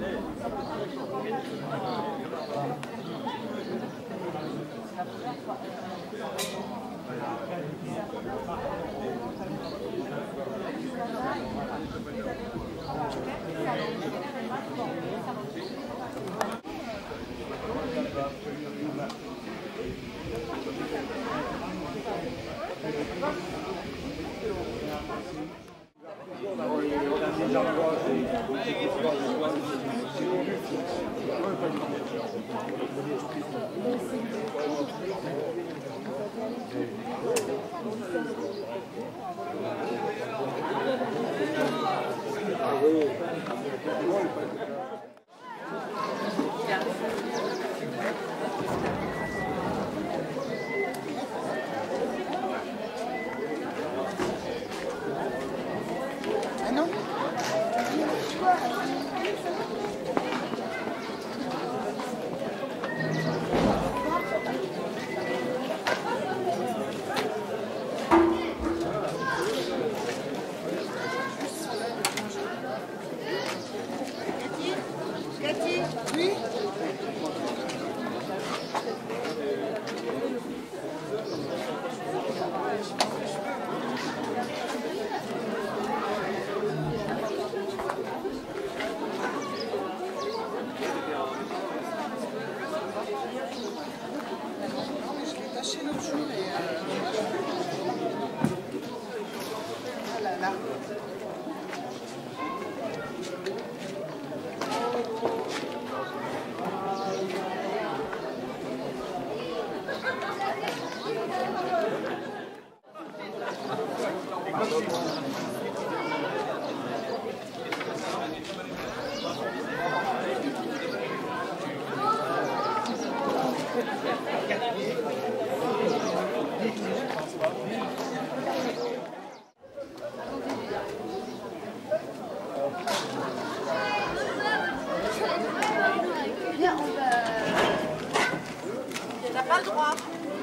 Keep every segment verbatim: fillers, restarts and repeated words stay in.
T'as pas le droit.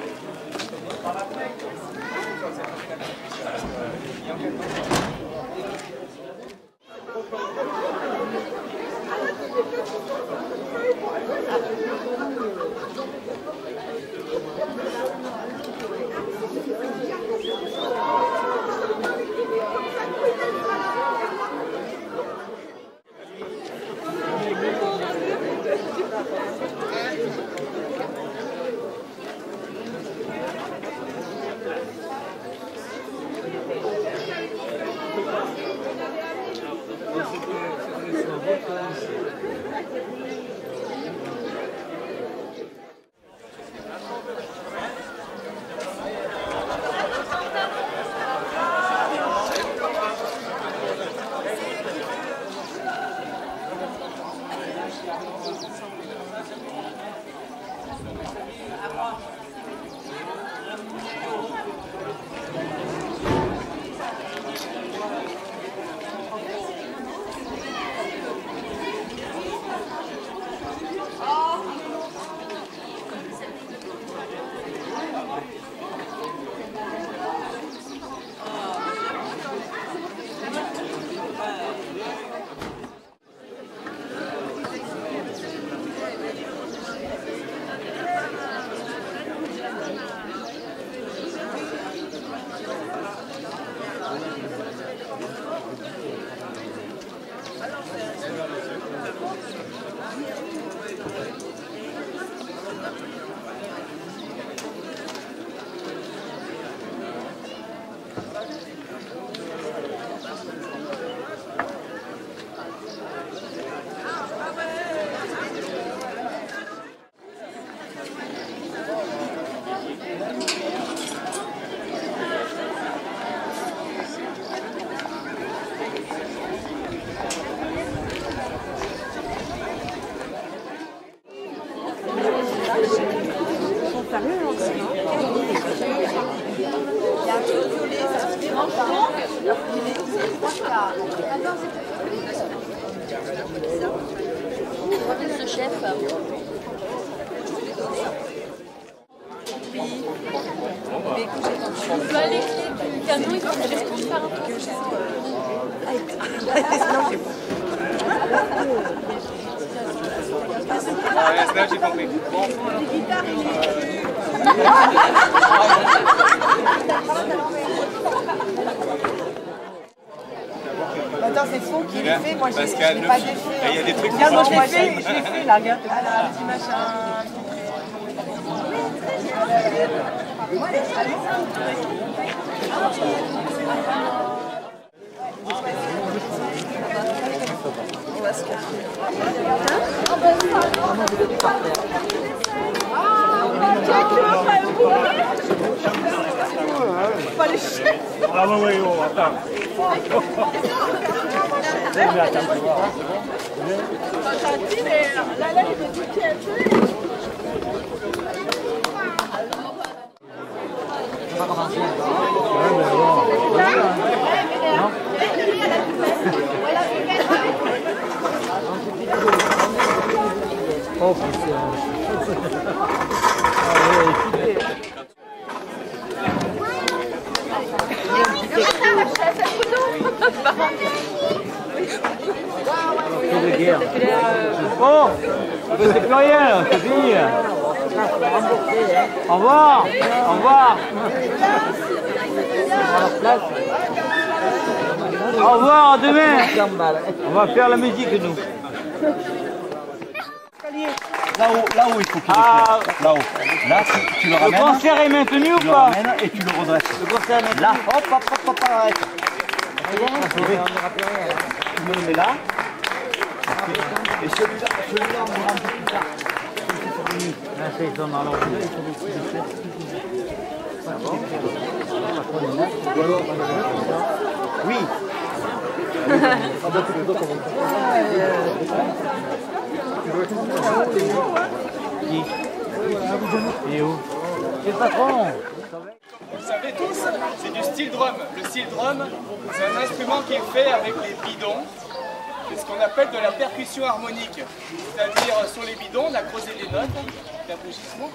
Ce chef. Mais écoute, tu veux aller du camion, il faut que je laisse faire un tour. Ouais, là, j'ai compris. Bon. Attends, c'est faux qui l'ait fait, moi je l'ai pas fait. Il y a des trucs qui Regarde, moi sont je l'ai fait, je l'ai fait là, regarde. Ah là, un petit machin. On va se cacher. Pas les chiens. Ah oui, oui, oh, attends. Mais attends, tu vois. Là, là, il me dit qu'il y a un peu. On va commencer. Ouais, mais bon. Non? Oh, putain. Bon, c'est plus rien, c'est fini. Au revoir, au revoir. Au revoir, à demain. On va faire la musique, nous. Là où, là où il faut qu'il Ah. éclaire. Là-haut. Là, tu, tu le Le ramènes. concert est maintenu ou Tu le pas? ramènes et tu le redresses. Le concert est maintenu. Là, hop, hop, hop, hop, arrête. Tu me le mets là. Et celui-là, celui-là, on le rend un peu plus tard. Là, c'est dans l'ordre. Oui. Qui? Et où? C'est le patron. Vous savez tous, c'est du steel drum. Le steel drum, c'est un instrument qui est fait avec des bidons. C'est ce qu'on appelle de la percussion harmonique. C'est-à-dire, sur les bidons, on a creusé des notes. Il y a un bougissement,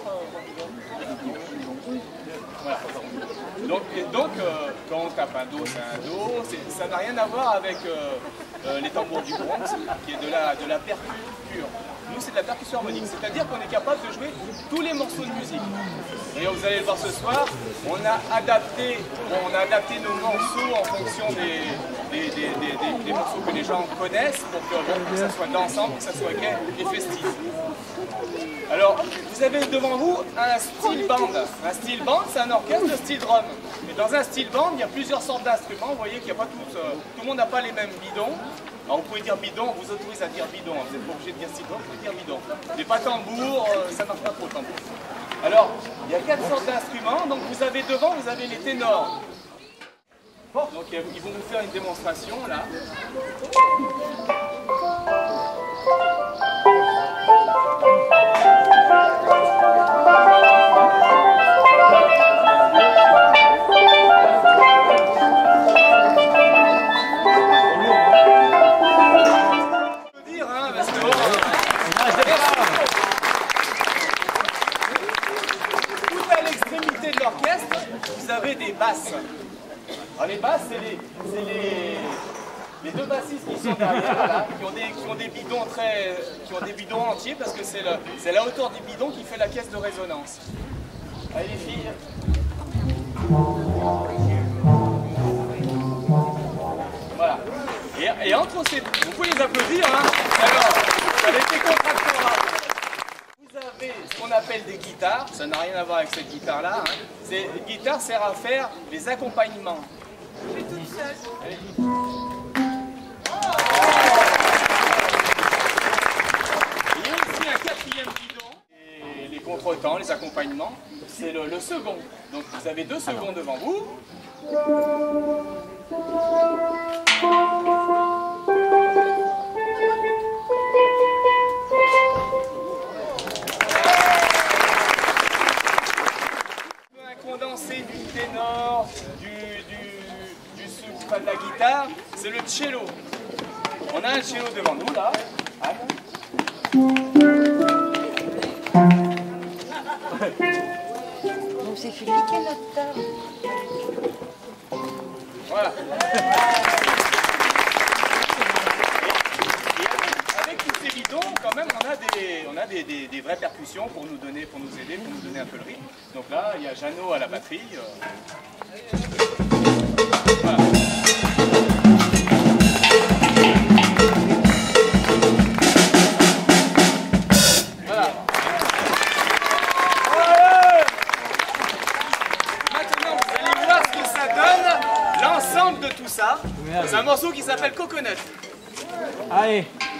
voilà. Donc, et donc euh, quand on tape un do, c'est un do. Ça n'a rien à voir avec euh, euh, les tambours du Bronx, qui est de la, de la percu pure. Nous, c'est de la percussion harmonique, c'est-à-dire qu'on est capable de jouer tous les morceaux de musique. D'ailleurs, vous allez le voir ce soir, on a adapté, on a adapté nos morceaux en fonction des, des, des, des, des, des morceaux que les gens connaissent, pour que, bon, que ça soit dansant, que ça soit gai et festif. Alors, vous avez devant vous un steel band. Un steel band, c'est un orchestre de steel drum. Et dans un steel band, il y a plusieurs sortes d'instruments. Vous voyez qu'il n'y a pas tous, euh, tout le monde n'a pas les mêmes bidons. Alors vous pouvez dire bidon, on vous autorise à dire bidon, vous n'êtes pas obligé de dire steel drum, vous pouvez dire bidon. Mais pas tambour, euh, ça ne marche pas trop tambour. Alors, il y a quatre sortes d'instruments. Donc vous avez devant, vous avez les ténors. Donc ils vont vous faire une démonstration là. Vous avez des basses. Alors les basses, c'est les, les, les deux bassistes qui sont derrière, là, qui, ont des, qui ont des bidons très, qui ont des bidons entiers parce que c'est la hauteur du bidon qui fait la caisse de résonance. Allez les filles. Voilà. Et, et entre ces, vous pouvez les applaudir, hein. Alors, ça avait été contractant. Vous avez ce qu'on appelle des guitares, ça n'a rien à voir avec cette guitare-là. Hein. Ces guitares servent à faire les accompagnements. Je suis toute seule. Il y a aussi un quatrième bidon. Et les contretemps, les accompagnements, c'est le, le second. Donc vous avez deux seconds devant vous. Condensé du ténor, du, du, du sous, pas de la guitare, c'est le cello. On a un cello devant nous là. Donc c'est fait piquer notre table. Voilà. Et avec, avec tous ces bidons, quand quand même, on a des, on a des, des, des vraies percussions pour nous donner, pour nous aider, pour nous donner un peu le rythme. Donc là, il y a Jeannot à la batterie. Euh... Voilà. Voilà. Maintenant, vous allez voir ce que ça donne, l'ensemble de tout ça. C'est un morceau qui s'appelle Coconut. Allez.